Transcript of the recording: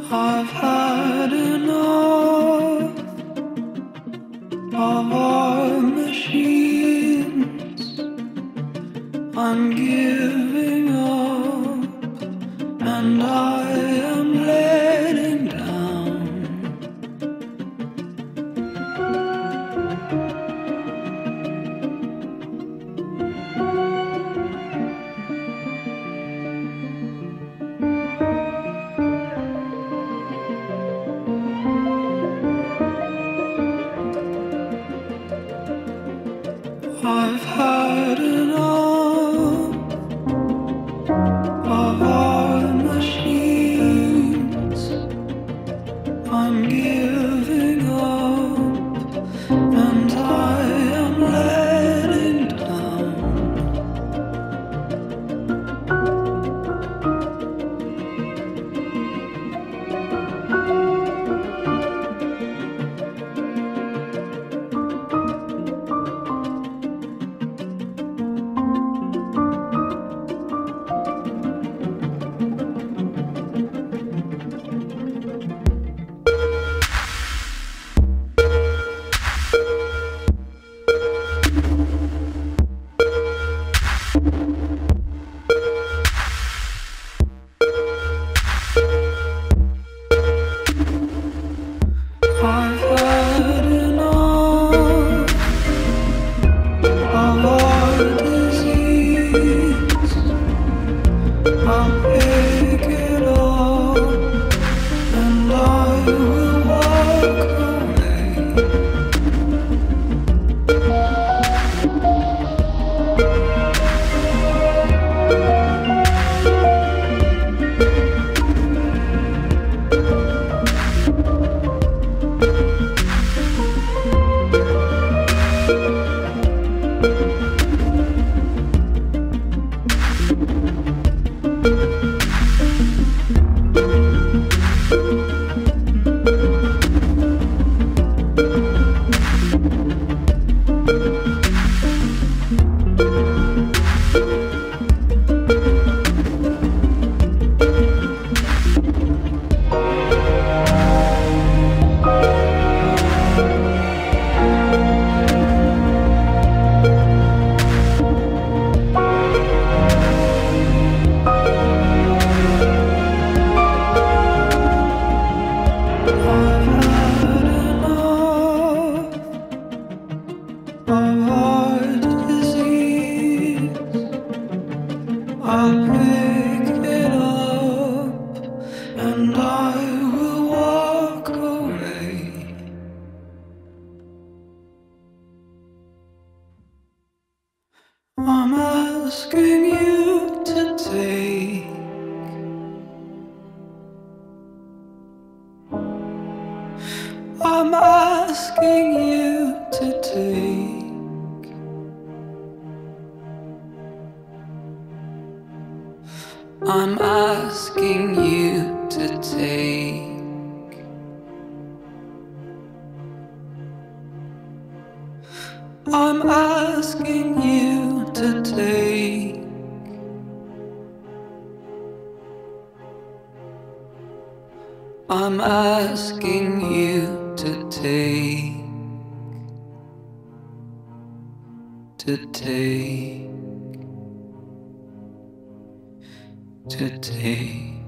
I've had enough of our machines. I'm giving up, and I am letting down. I've had enough of our machines. I'm giving up, and I am letting down. I've had enough of our disease. I'll pick it up, and I will walk away. I'll pick it up, and I will walk away. I'm asking you to take I'm asking you to take I'm asking you to take I'm asking you to take I'm asking you to take